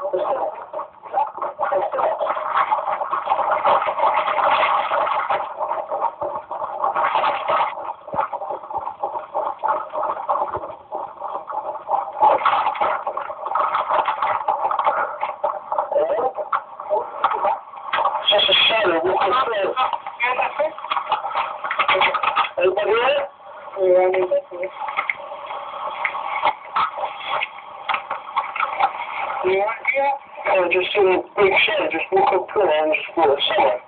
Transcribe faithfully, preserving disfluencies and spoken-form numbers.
Just a shadow walking through. Anybody there? Yeah, I'm in there. Yeah, yeah. I just seen a big shadow just walking through and just walk somewhere.